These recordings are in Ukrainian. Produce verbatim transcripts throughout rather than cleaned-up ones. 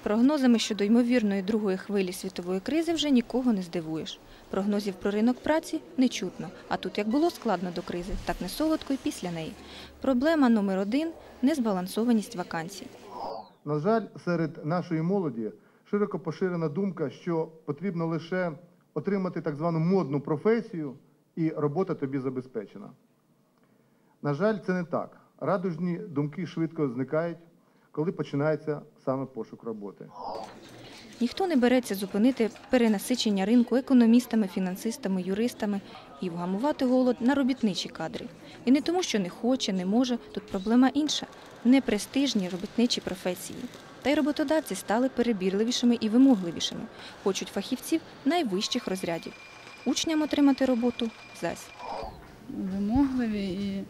Прогнозами щодо ймовірної другої хвилі світової кризи вже нікого не здивуєш. Прогнозів про ринок праці не чутно, а тут як було складно до кризи, так не солодко й після неї. Проблема номер один – незбалансованість вакансій. На жаль, серед нашої молоді широко поширена думка, що потрібно лише отримати так звану модну професію і робота тобі забезпечена. На жаль, це не так. Радужні думки швидко зникають, коли починається саме пошук роботи. Ніхто не береться зупинити перенасичення ринку економістами, фінансистами, юристами і вгамувати голод на робітничі кадри. І не тому, що не хоче, не може, тут проблема інша – непрестижні робітничі професії. Та й роботодавці стали перебірливішими і вимогливішими, хочуть фахівців найвищих розрядів. Учням отримати роботу – зась. Вимогливі і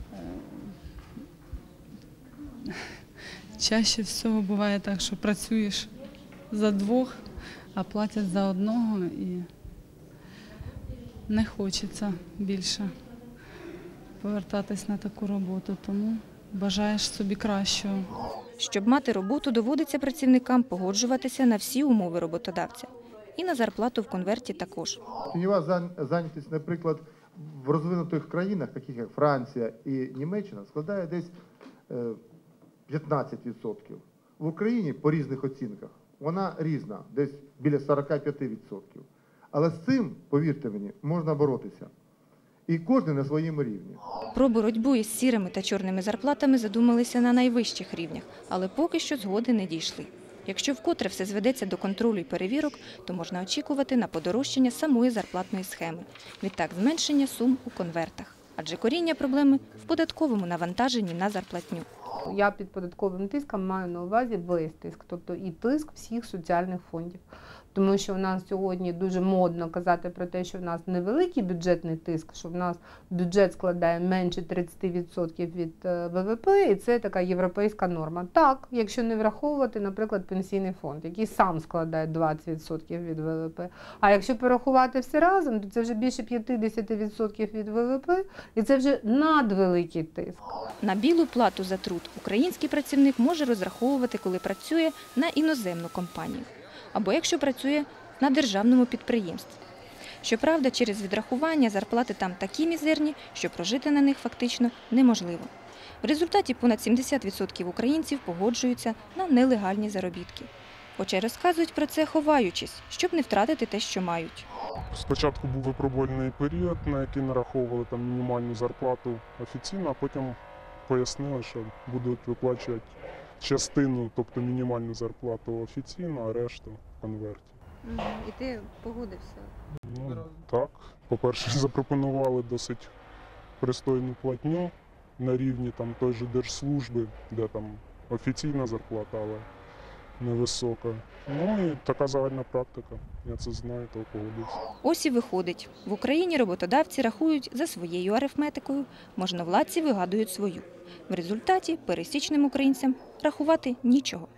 е, чаще всього буває так, що працюєш за двох, а платять за одного, і не хочеться більше повертатись на таку роботу, тому бажаєш собі кращого. Щоб мати роботу, доводиться працівникам погоджуватися на всі умови роботодавця. І на зарплату в конверті також. Тіньова зайнятість, наприклад, в розвинутих країнах, таких як Франція і Німеччина, складає десь п'ятнадцять відсотків. В Україні, по різних оцінках, вона різна, десь біля сорок п'ять відсотків. Але з цим, повірте мені, можна боротися. І кожен на своєму рівні. Про боротьбу із сірими та чорними зарплатами задумалися на найвищих рівнях, але поки що згоди не дійшли. Якщо вкотре все зведеться до контролю і перевірок, то можна очікувати на подорожчання самої зарплатної схеми. Відтак зменшення сум у конвертах. Адже коріння проблеми в податковому навантаженні на зарплатню. Я під податковим тиском маю на увазі весь тиск, тобто і тиск всіх соціальних фондів. Тому що у нас сьогодні дуже модно казати про те, що в нас невеликий бюджетний тиск, що в нас бюджет складає менше тридцять відсотків від ВВП, і це така європейська норма. Так, якщо не враховувати, наприклад, пенсійний фонд, який сам складає двадцять відсотків від ВВП. А якщо порахувати все разом, то це вже більше п'ятдесят відсотків від ВВП, і це вже надвеликий тиск. На білу плату за труд український працівник може розраховувати, коли працює на іноземну компанію. Або якщо працює на державному підприємстві. Щоправда, через відрахування зарплати там такі мізерні, що прожити на них фактично неможливо. В результаті понад сімдесят відсотків українців погоджуються на нелегальні заробітки. Хоча й розказують про це, ховаючись, щоб не втратити те, що мають. Спочатку був випробувальний період, на який нараховували там мінімальну зарплату офіційно, а потім пояснили, що будуть виплачувати частину, тобто мінімальну зарплату офіційно, а решту в конверті. І ти погодився? Ну, так. По-перше, запропонували досить пристойну платню на рівні там той же держслужби, де там офіційна зарплата, але невисока. Ну і така загальна практика. Я це знаю, то погодився. Ось і виходить. В Україні роботодавці рахують за своєю арифметикою, можновладці вигадують свою. В результаті пересічним українцям рахувати нічого.